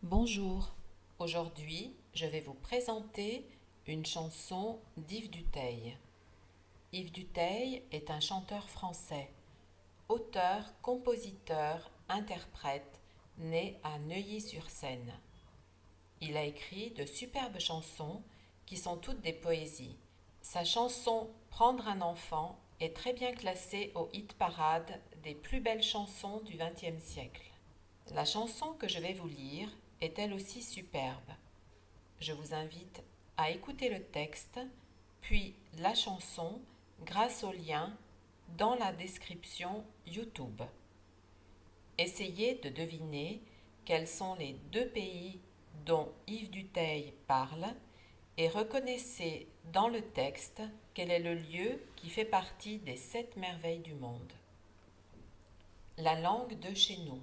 Bonjour, aujourd'hui je vais vous présenter une chanson d'Yves Dutheil. Yves Dutheil est un chanteur français, auteur, compositeur, interprète, né à Neuilly-sur-Seine. Il a écrit de superbes chansons qui sont toutes des poésies. Sa chanson Prendre un enfant est très bien classée au hit-parade des plus belles chansons du XXe siècle. La chanson que je vais vous lire est elle aussi superbe. Je vous invite à écouter le texte, puis la chanson grâce au lien dans la description YouTube. Essayez de deviner quels sont les deux pays dont Yves Dutheil parle et reconnaissez dans le texte quel est le lieu qui fait partie des 7 merveilles du monde. La langue de chez nous.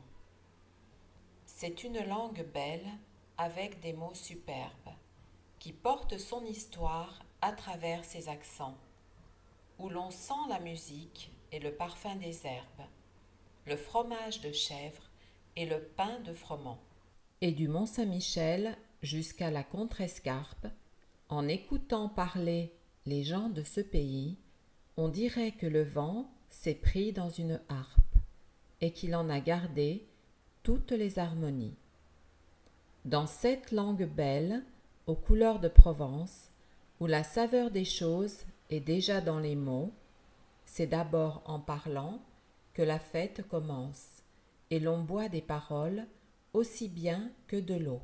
C'est une langue belle avec des mots superbes, qui porte son histoire à travers ses accents, où l'on sent la musique et le parfum des herbes, le fromage de chèvre et le pain de froment. Et du Mont-Saint-Michel jusqu'à la Contrescarpe, en écoutant parler les gens de ce pays, on dirait que le vent s'est pris dans une harpe et qu'il en a gardé toutes les harmonies. Dans cette langue belle, aux couleurs de Provence, où la saveur des choses est déjà dans les mots, c'est d'abord en parlant que la fête commence, et l'on boit des paroles aussi bien que de l'eau.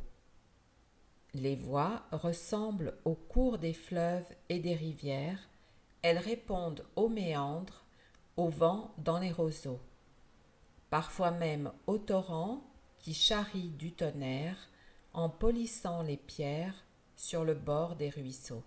Les voix ressemblent au cours des fleuves et des rivières, elles répondent aux méandres, au vent dans les roseaux, parfois même au torrent qui charrie du tonnerre en polissant les pierres sur le bord des ruisseaux.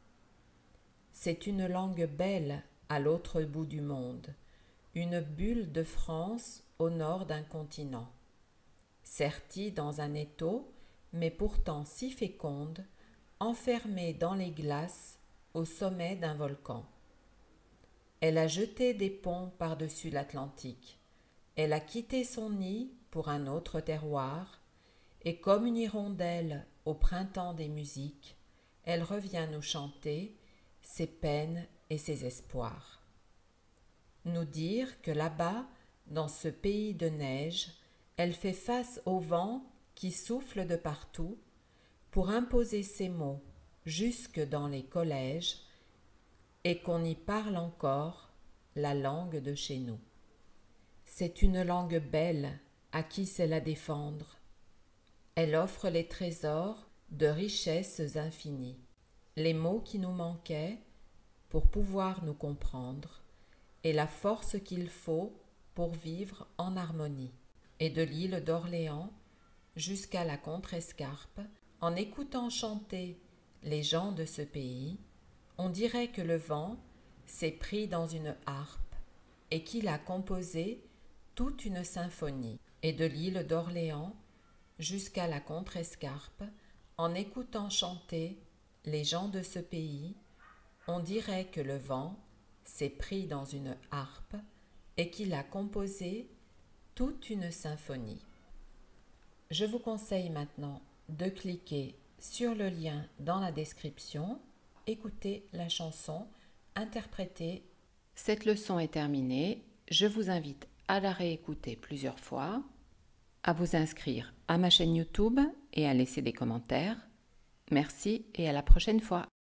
C'est une langue belle à l'autre bout du monde, une bulle de France au nord d'un continent, sertie dans un étau, mais pourtant si féconde, enfermée dans les glaces au sommet d'un volcan. Elle a jeté des ponts par-dessus l'Atlantique. Elle a quitté son nid pour un autre terroir, et comme une hirondelle au printemps des musiques, elle revient nous chanter ses peines et ses espoirs. Nous dire que là-bas, dans ce pays de neige, elle fait face au vent qui souffle de partout pour imposer ses mots jusque dans les collèges et qu'on y parle encore la langue de chez nous. C'est une langue belle à qui sait la défendre. Elle offre les trésors de richesses infinies, les mots qui nous manquaient pour pouvoir nous comprendre, et la force qu'il faut pour vivre en harmonie. Et de l'île d'Orléans jusqu'à la Contrescarpe, en écoutant chanter les gens de ce pays, on dirait que le vent s'est pris dans une harpe et qu'il a composé toute une symphonie. Et de l'île d'Orléans jusqu'à la Contrescarpe, en écoutant chanter les gens de ce pays, on dirait que le vent s'est pris dans une harpe et qu'il a composé toute une symphonie. Je vous conseille maintenant de cliquer sur le lien dans la description, écouter la chanson, interpréter. Cette leçon est terminée. Je vous invite à la réécouter plusieurs fois, à vous inscrire à ma chaîne YouTube et à laisser des commentaires. Merci et à la prochaine fois.